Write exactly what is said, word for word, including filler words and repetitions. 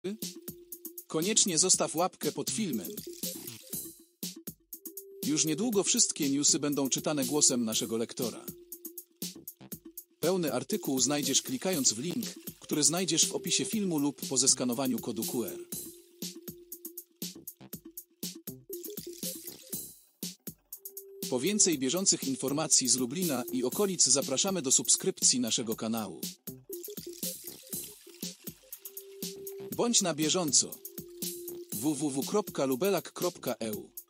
Koniecznie zostaw łapkę pod filmem. Już niedługo wszystkie newsy będą czytane głosem naszego lektora. Pełny artykuł znajdziesz klikając w link, który znajdziesz w opisie filmu lub po zeskanowaniu kodu Q R. Po więcej bieżących informacji z Lublina i okolic zapraszamy do subskrypcji naszego kanału. Bądź na bieżąco. w w w kropka lubelak kropka e u